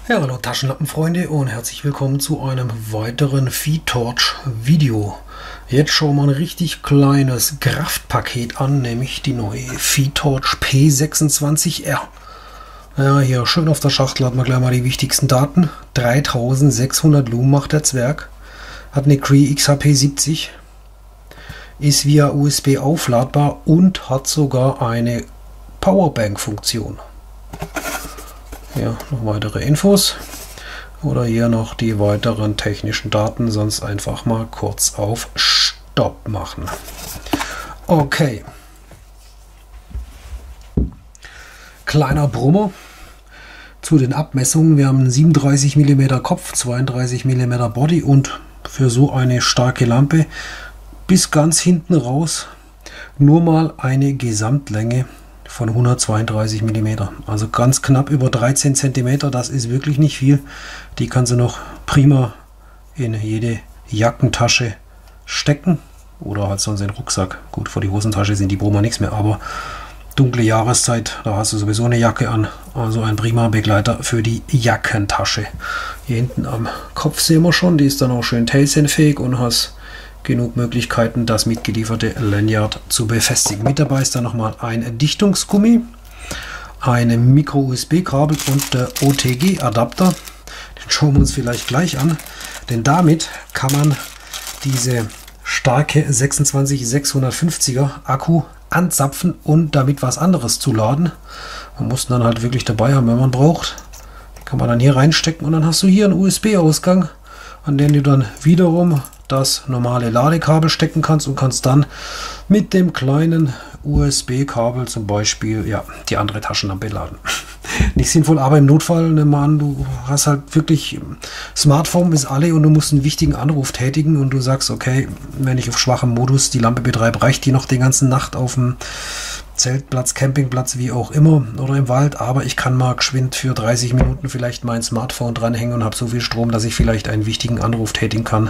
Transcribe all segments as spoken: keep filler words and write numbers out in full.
Ja, hallo Taschenlampenfreunde und herzlich willkommen zu einem weiteren V-Torch Video. Jetzt schauen wir ein richtig kleines Kraftpaket an, nämlich die neue V-Torch P sechsundzwanzig R. Ja, hier schön auf der Schachtel hat man gleich mal die wichtigsten Daten. dreitausendsechshundert Lumen macht der Zwerg, hat eine Cree X H P siebzig, ist via U S B aufladbar und hat sogar eine Powerbank-Funktion. Ja, noch weitere Infos oder hier noch die weiteren technischen Daten, sonst einfach mal kurz auf Stopp machen. Okay. Kleiner Brummer zu den Abmessungen. Wir haben einen siebenunddreißig Millimeter Kopf, zweiunddreißig Millimeter Body und für so eine starke Lampe bis ganz hinten raus nur mal eine Gesamtlänge von hundertzweiunddreißig Millimeter, also ganz knapp über dreizehn Zentimeter. Das ist wirklich nicht viel. Die kannst du noch prima in jede Jackentasche stecken oder halt sonst in den Rucksack. Gut, vor die Hosentasche sind die Brummer nichts mehr, aber dunkle Jahreszeit, da hast du sowieso eine Jacke an, also ein prima Begleiter für die Jackentasche. Hier hinten am Kopf sehen wir schon, die ist dann auch schön tailsenfähig und hast genug Möglichkeiten, das mitgelieferte Lanyard zu befestigen. Mit dabei ist dann nochmal ein Dichtungsgummi, ein Micro-U S B-Kabel und der O T G-Adapter. Den schauen wir uns vielleicht gleich an, denn damit kann man diese starke sechsundzwanzig sechshundertfünfziger Akku anzapfen und damit was anderes zu laden. Man muss dann halt wirklich dabei haben, wenn man braucht. Kann man dann hier reinstecken und dann hast du hier einen U S B-Ausgang, an den du dann wiederum das normale Ladekabel stecken kannst und kannst dann mit dem kleinen U S B-Kabel zum Beispiel ja, die andere Taschenlampe laden. Nicht sinnvoll, aber im Notfall, ne Mann, du hast halt wirklich, Smartphone ist alle und du musst einen wichtigen Anruf tätigen und du sagst, okay, wenn ich auf schwachem Modus die Lampe betreibe, reicht die noch die ganze Nacht auf dem Zeltplatz, Campingplatz, wie auch immer oder im Wald, aber ich kann mal geschwind für dreißig Minuten vielleicht mein Smartphone dranhängen und habe so viel Strom, dass ich vielleicht einen wichtigen Anruf tätigen kann.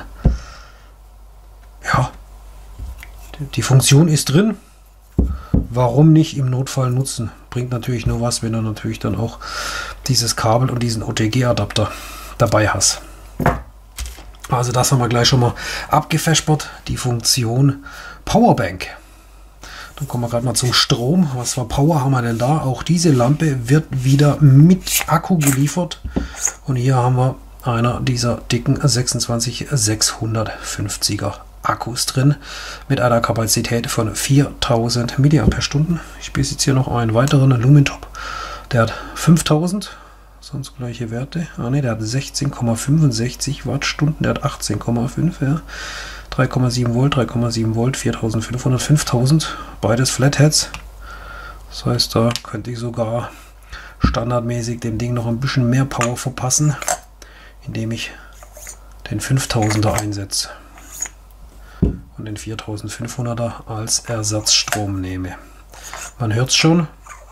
Ja, die Funktion ist drin. Warum nicht im Notfall nutzen? Bringt natürlich nur was, wenn du natürlich dann auch dieses Kabel und diesen O T G-Adapter dabei hast. Also das haben wir gleich schon mal abgefespert. Die Funktion Powerbank. Dann kommen wir gerade mal zum Strom. Was für Power haben wir denn da? Auch diese Lampe wird wieder mit Akku geliefert. Und hier haben wir einer dieser dicken sechsundzwanzig sechshundertfünfziger Akkus drin mit einer Kapazität von viertausend Milliampere-Stunden. Ich besitze hier noch einen weiteren Lumentop. Der hat fünftausend, sonst gleiche Werte. Ah ne, der hat sechzehn Komma fünfundsechzig Wattstunden, der hat achtzehn Komma fünf, ja. drei Komma sieben Volt, drei Komma sieben Volt, viertausendfünfhundert, fünftausend, beides Flatheads. Das heißt, da könnte ich sogar standardmäßig dem Ding noch ein bisschen mehr Power verpassen, indem ich den fünftausender einsetze und den viertausendfünfhunderter als Ersatzstrom nehme. Man hört es schon,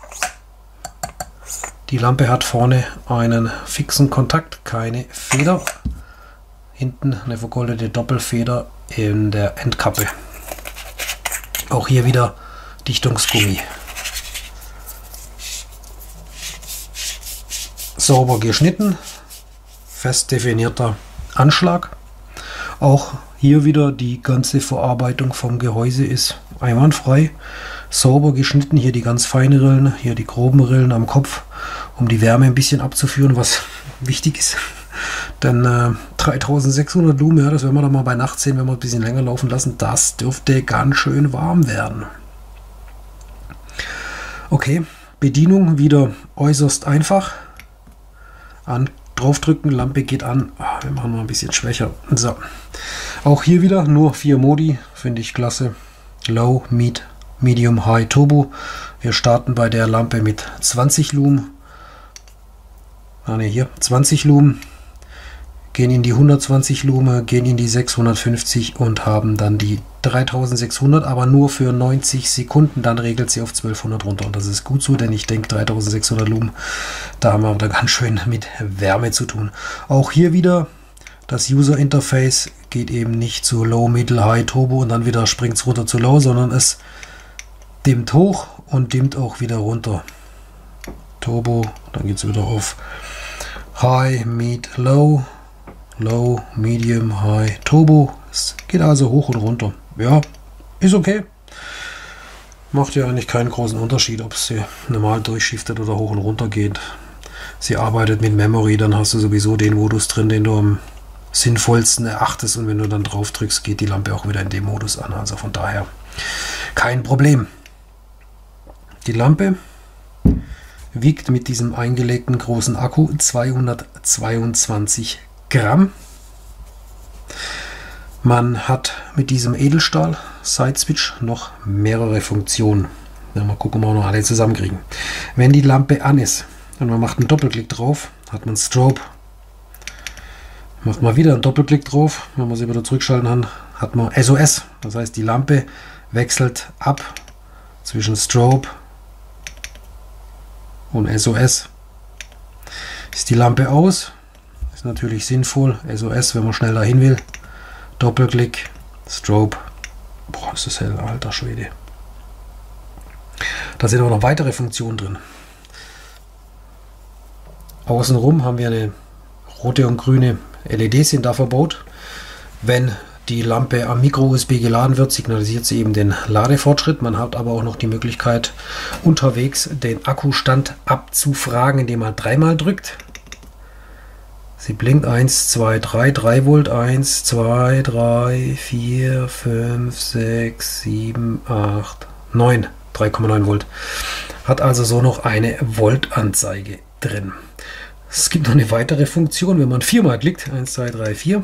die Lampe hat vorne einen fixen Kontakt, keine Feder. Hinten eine vergoldete Doppelfeder in der Endkappe. Auch hier wieder Dichtungsgummi. Sauber geschnitten, fest definierter Anschlag. Auch hier wieder die ganze Verarbeitung vom Gehäuse ist einwandfrei. Sauber geschnitten, hier die ganz feinen Rillen, hier die groben Rillen am Kopf, um die Wärme ein bisschen abzuführen, was wichtig ist. Denn äh, dreitausendsechshundert Lumen, ja, das werden wir doch mal bei Nacht sehen, wenn wir ein bisschen länger laufen lassen, das dürfte ganz schön warm werden. Okay, Bedienung wieder äußerst einfach. An draufdrücken, Lampe geht an. Ah, wir machen mal ein bisschen schwächer. So. Auch hier wieder nur vier Modi, finde ich klasse. Low, Mid, Medium, High, Turbo. Wir starten bei der Lampe mit zwanzig Lumen. Ah ne, hier zwanzig Lumen. Gehen in die hundertzwanzig Lumen, gehen in die sechshundertfünfzig und haben dann die dreitausendsechshundert, aber nur für neunzig Sekunden. Dann regelt sie auf zwölfhundert runter. Und das ist gut so, denn ich denke dreitausendsechshundert Lumen, da haben wir da ganz schön mit Wärme zu tun. Auch hier wieder das User Interface geht eben nicht zu Low, Middle, High, Turbo und dann wieder springt es runter zu Low, sondern es dimmt hoch und dimmt auch wieder runter. Turbo, dann geht es wieder auf High, Mid, Low, Low, Medium, High, Turbo. Es geht also hoch und runter. Ja, ist okay. Macht ja eigentlich keinen großen Unterschied, ob sie normal durchschiftet oder hoch und runter geht. Sie arbeitet mit Memory, dann hast du sowieso den Modus drin, den du am sinnvollsten erachtest, und wenn du dann drauf drückst, geht die Lampe auch wieder in dem Modus an. Also von daher kein Problem. Die Lampe wiegt mit diesem eingelegten großen Akku zweihundertzweiundzwanzig Gramm. Man hat mit diesem Edelstahl Side Switch noch mehrere Funktionen. Ja, mal gucken, ob wir noch alle zusammenkriegen. Wenn die Lampe an ist und man macht einen Doppelklick drauf, hat man Strobe. Macht man wieder einen Doppelklick drauf, wenn man sie wieder zurückschalten kann, hat man S O S. Das heißt, die Lampe wechselt ab zwischen Strobe und S O S. Ist die Lampe aus, ist natürlich sinnvoll. S O S, wenn man schnell dahin will. Doppelklick, Strobe. Boah, ist das hell, alter Schwede. Da sind auch noch weitere Funktionen drin. Außenrum haben wir eine rote und grüne L E Ds sind da verbaut. Wenn die Lampe am Micro U S B geladen wird, signalisiert sie eben den Ladefortschritt. Man hat aber auch noch die Möglichkeit, unterwegs den Akkustand abzufragen, indem man dreimal drückt. Sie blinkt eins, zwei, drei, drei Volt, eins, zwei, drei, vier, fünf, sechs, sieben, acht, neun, drei Komma neun Volt. Hat also so noch eine Voltanzeige drin. Es gibt noch eine weitere Funktion, wenn man viermal klickt, eins, zwei, drei, vier,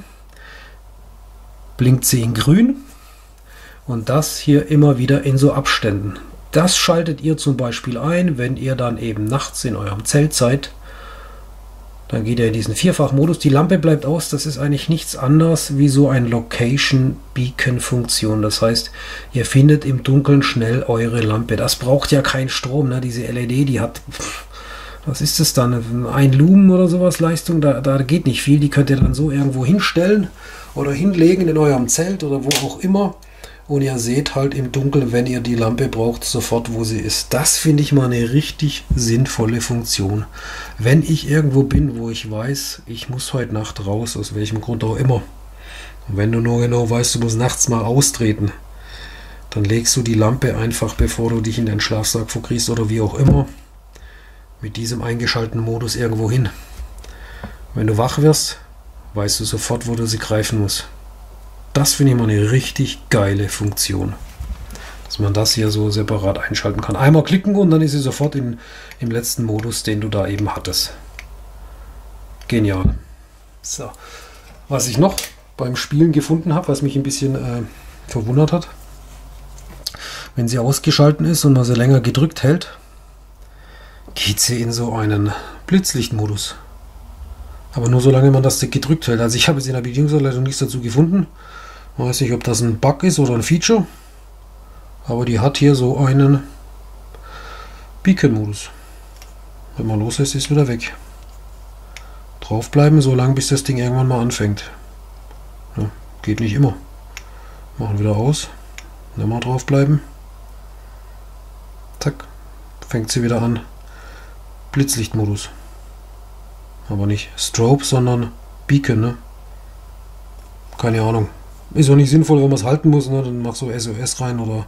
blinkt sie in grün, und das hier immer wieder in so Abständen. Das schaltet ihr zum Beispiel ein, wenn ihr dann eben nachts in eurem Zelt seid. Dann geht ihr in diesen Vierfach-Modus, die Lampe bleibt aus, das ist eigentlich nichts anderes wie so ein Location-Beacon-Funktion. Das heißt, ihr findet im Dunkeln schnell eure Lampe. Das braucht ja keinen Strom, ne? Diese L E D, die hat, was ist das dann, ein Lumen oder sowas Leistung, da, da geht nicht viel. Die könnt ihr dann so irgendwo hinstellen oder hinlegen in eurem Zelt oder wo auch immer. Und ihr seht halt im Dunkeln, wenn ihr die Lampe braucht, sofort, wo sie ist. Das finde ich mal eine richtig sinnvolle Funktion. Wenn ich irgendwo bin, wo ich weiß, ich muss heute Nacht raus, aus welchem Grund auch immer. Und wenn du nur genau weißt, du musst nachts mal austreten, dann legst du die Lampe einfach, bevor du dich in den Schlafsack verkriechst oder wie auch immer, mit diesem eingeschalteten Modus irgendwo hin. Wenn du wach wirst, weißt du sofort, wo du sie greifen musst. Das finde ich mal eine richtig geile Funktion, dass man das hier so separat einschalten kann. Einmal klicken und dann ist sie sofort in, im letzten Modus, den du da eben hattest. Genial. So, was ich noch beim Spielen gefunden habe, was mich ein bisschen äh, verwundert hat, wenn sie ausgeschalten ist und man sie länger gedrückt hält, geht sie in so einen Blitzlichtmodus. Aber nur solange man das gedrückt hält. Also ich habe jetzt in der Bedienungsanleitung nichts dazu gefunden. Ich weiß nicht, ob das ein Bug ist oder ein Feature. Aber die hat hier so einen Beacon-Modus. Wenn man loslässt, ist es wieder weg. Draufbleiben, so lange bis das Ding irgendwann mal anfängt. Ja, geht nicht immer. Machen wieder aus. Nochmal draufbleiben. Zack. Fängt sie wieder an. Blitzlichtmodus. Aber nicht Strobe, sondern Beacon, ne? Keine Ahnung. Ist auch nicht sinnvoll, wenn man es halten muss, ne? Dann machst du S O S rein oder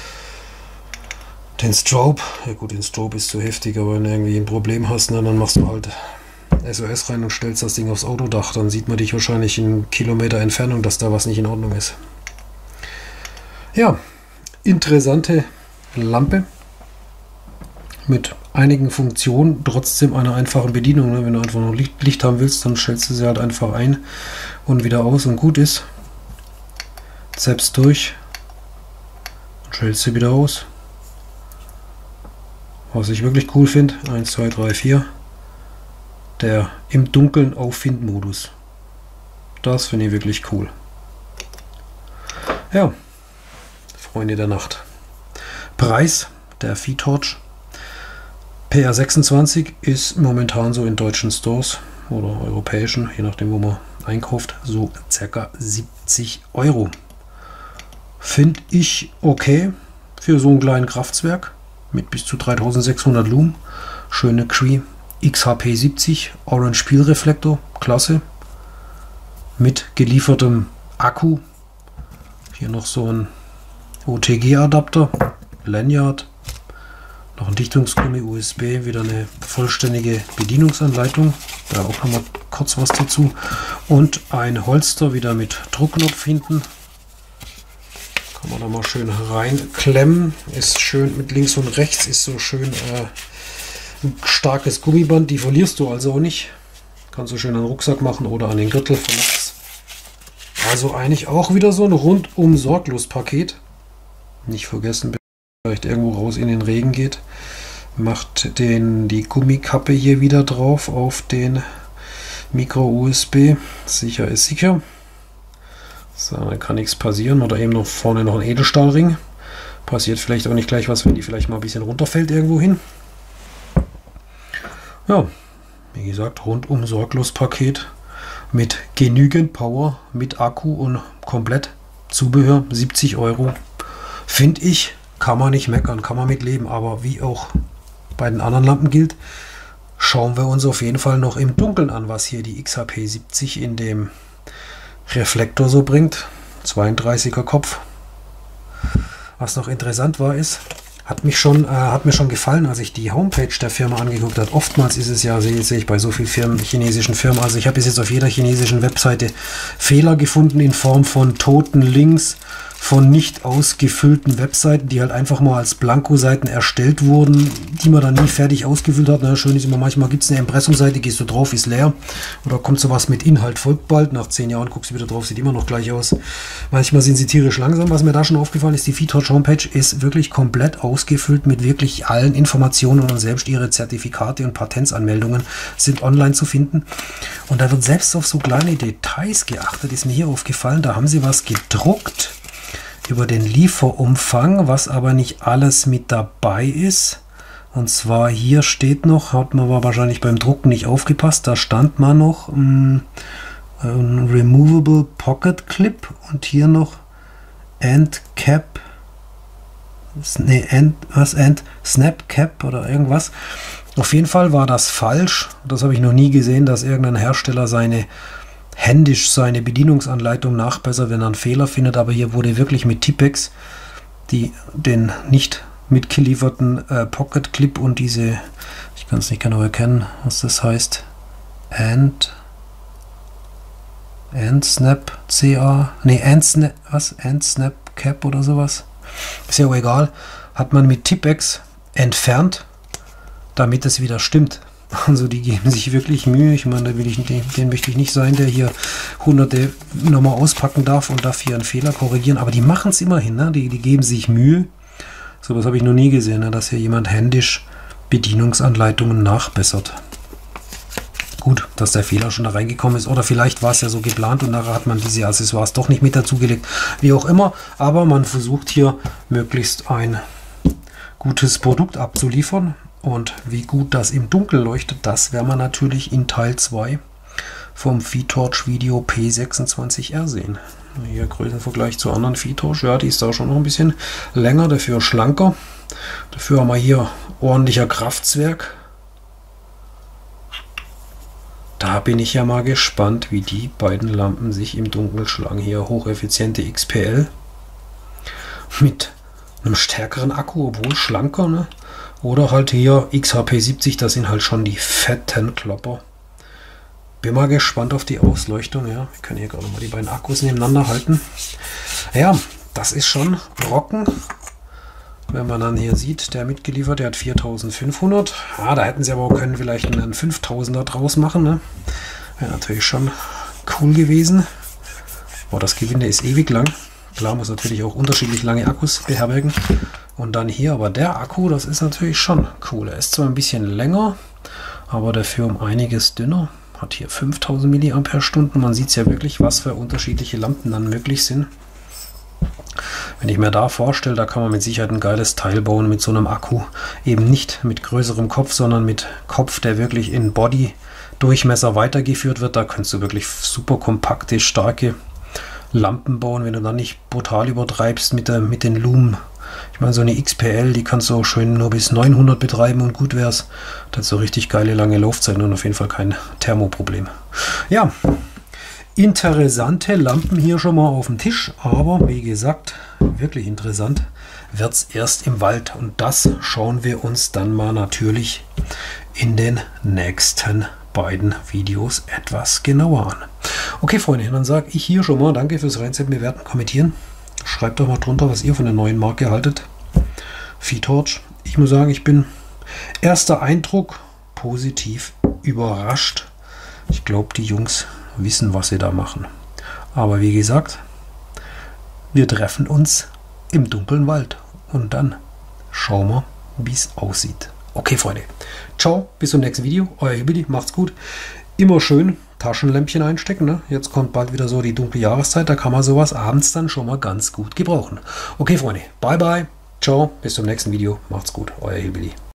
den Strobe. Ja gut, den Strobe ist zu heftig, aber wenn du irgendwie ein Problem hast, ne, dann machst du halt S O S rein und stellst das Ding aufs Autodach. Dann sieht man dich wahrscheinlich in Kilometer Entfernung, dass da was nicht in Ordnung ist. Ja, interessante Lampe mit einigen Funktionen, trotzdem einer einfachen Bedienung. Ne? Wenn du einfach noch Licht, Licht haben willst, dann stellst du sie halt einfach ein und wieder aus und gut ist. Selbst durch und stellst sie wieder aus. Was ich wirklich cool finde, eins, zwei, drei, vier, der im Dunkeln Auffind-Modus. Das finde ich wirklich cool. Ja, Freunde der Nacht. Preis der V-Torch P R sechsundzwanzig ist momentan so in deutschen Stores oder europäischen, je nachdem wo man einkauft, so circa siebzig Euro. Finde ich okay für so einen kleinen Kraftswerk mit bis zu dreitausendsechshundert Lumen. Schöne Cree X H P siebzig Orange Spielreflektor, klasse. Mit geliefertem Akku. Hier noch so ein O T G-Adapter, Lanyard, noch ein Dichtungsgummi, U S B, wieder eine vollständige Bedienungsanleitung, da auch noch mal kurz was dazu, und ein Holster wieder mit Druckknopf hinten. Kann man da mal schön reinklemmen, ist schön mit links und rechts, ist so schön äh, ein starkes Gummiband, die verlierst du also auch nicht. Kannst du schön an den Rucksack machen oder an den Gürtel von rechts. Also eigentlich auch wieder so ein rundum sorglos Paket. Nicht vergessen, vielleicht irgendwo raus in den Regen geht. Macht den, die Gummikappe hier wieder drauf auf den Micro-U S B. Sicher ist sicher. So, dann kann nichts passieren. Oder eben noch vorne noch ein Edelstahlring. Passiert vielleicht auch nicht gleich was, wenn die vielleicht mal ein bisschen runterfällt irgendwo hin. Ja, wie gesagt, rundum sorglos Paket. Mit genügend Power, mit Akku und komplett Zubehör, siebzig Euro. Finde ich, kann man nicht meckern, kann man mit leben. Aber wie auch bei den anderen Lampen gilt, schauen wir uns auf jeden Fall noch im Dunkeln an, was hier die X H P siebzig in dem Reflektor so bringt. zweiunddreißiger Kopf. Was noch interessant war, ist, Hat, mich schon, äh, hat mir schon gefallen, als ich die Homepage der Firma angeguckt habe. Oftmals ist es ja, sehe seh ich bei so vielen Firmen, chinesischen Firmen, also ich habe bis jetzt auf jeder chinesischen Webseite Fehler gefunden in Form von toten Links, von nicht ausgefüllten Webseiten, die halt einfach mal als Blanko-Seiten erstellt wurden, die man dann nie fertig ausgefüllt hat. Na, schön ist immer, manchmal gibt es eine Impressumseite, gehst du drauf, ist leer. Oder kommt sowas mit Inhalt, folgt bald. Nach zehn Jahren guckst du wieder drauf, sieht immer noch gleich aus. Manchmal sind sie tierisch langsam. Was mir da schon aufgefallen ist, die VTorch Homepage ist wirklich komplett ausgefüllt mit wirklich allen Informationen und selbst ihre Zertifikate und Patentsanmeldungen sind online zu finden. Und da wird selbst auf so kleine Details geachtet, ist mir hier aufgefallen. Da haben sie was gedruckt über den Lieferumfang, was aber nicht alles mit dabei ist. Und zwar hier steht noch, hat man aber wahrscheinlich beim Drucken nicht aufgepasst, da stand mal noch mh, ein Removable Pocket Clip und hier noch End Cap, nee, End, was, End Snap Cap oder irgendwas. Auf jeden Fall war das falsch. Das habe ich noch nie gesehen, dass irgendein Hersteller seine händisch seine Bedienungsanleitung nachbessert, wenn er einen Fehler findet, aber hier wurde wirklich mit Tipex die, den nicht mitgelieferten äh, Pocket Clip und diese, ich kann es nicht genau erkennen, was das heißt, End End Snap C A, nee, End Snap, was? End Snap Cap oder sowas, ist ja auch egal, hat man mit Tipex entfernt, damit es wieder stimmt. Also die geben sich wirklich Mühe. Ich meine, da will ich, den, den möchte ich nicht sein, der hier hunderte nochmal auspacken darf und dafür einen Fehler korrigieren. Aber die machen es immerhin. Ne? Die, die geben sich Mühe. So was habe ich noch nie gesehen, ne? Dass hier jemand händisch Bedienungsanleitungen nachbessert. Gut, dass der Fehler schon da reingekommen ist. Oder vielleicht war es ja so geplant und nachher hat man diese Accessoires doch nicht mit dazugelegt. Wie auch immer. Aber man versucht hier möglichst ein gutes Produkt abzuliefern. Und wie gut das im Dunkeln leuchtet, das werden wir natürlich in Teil zwei vom VTorch Video P sechsundzwanzig R sehen. Hier Größenvergleich zu anderen VTorch, ja, die ist da schon noch ein bisschen länger, dafür schlanker. Dafür haben wir hier ordentlicher Kraftzwerg. Da bin ich ja mal gespannt, wie die beiden Lampen sich im Dunkeln schlagen. Hier hocheffiziente X P L mit einem stärkeren Akku, obwohl schlanker, ne? Oder halt hier X H P siebzig, das sind halt schon die fetten Klopper. Bin mal gespannt auf die Ausleuchtung. Ja, wir können hier gerade mal die beiden Akkus nebeneinander halten. Ja, das ist schon Brocken. Wenn man dann hier sieht, der mitgeliefert, der hat viertausendfünfhundert. Ja, da hätten sie aber auch können vielleicht einen fünftausender draus machen. Ne? Wäre natürlich schon cool gewesen. Boah, das Gewinde ist ewig lang. Klar, muss natürlich auch unterschiedlich lange Akkus beherbergen. Und dann hier aber der Akku, das ist natürlich schon cool. Er ist zwar ein bisschen länger, aber dafür um einiges dünner. Hat hier fünftausend Milliampere-Stunden. Man sieht es ja wirklich, was für unterschiedliche Lampen dann möglich sind. Wenn ich mir da vorstelle, da kann man mit Sicherheit ein geiles Teil bauen mit so einem Akku. Eben nicht mit größerem Kopf, sondern mit Kopf, der wirklich in Body-Durchmesser weitergeführt wird. Da kannst du wirklich super kompakte, starke Lampen bauen, wenn du dann nicht brutal übertreibst mit, der, mit den Lumen Ich meine, so eine X P L, die kannst du auch schön nur bis neunhundert betreiben und gut wär's. Das hat so richtig geile lange Laufzeiten und auf jeden Fall kein Thermoproblem. Ja, interessante Lampen hier schon mal auf dem Tisch, aber wie gesagt, wirklich interessant wird es erst im Wald. Und das schauen wir uns dann mal natürlich in den nächsten beiden Videos etwas genauer an. Okay, Freunde, dann sage ich hier schon mal danke fürs Reinsetzen, bewerten, kommentieren. Schreibt doch mal drunter, was ihr von der neuen Marke haltet. VTorch. Ich muss sagen, ich bin erster Eindruck positiv überrascht. Ich glaube, die Jungs wissen, was sie da machen. Aber wie gesagt, wir treffen uns im dunklen Wald und dann schauen wir, wie es aussieht. Okay, Freunde. Ciao, bis zum nächsten Video. Euer Hibidi, macht's gut. Immer schön Taschenlämpchen einstecken. Ne? Jetzt kommt bald wieder so die dunkle Jahreszeit. Da kann man sowas abends dann schon mal ganz gut gebrauchen. Okay, Freunde. Bye, bye. Ciao, bis zum nächsten Video. Macht's gut. Euer Hibidi.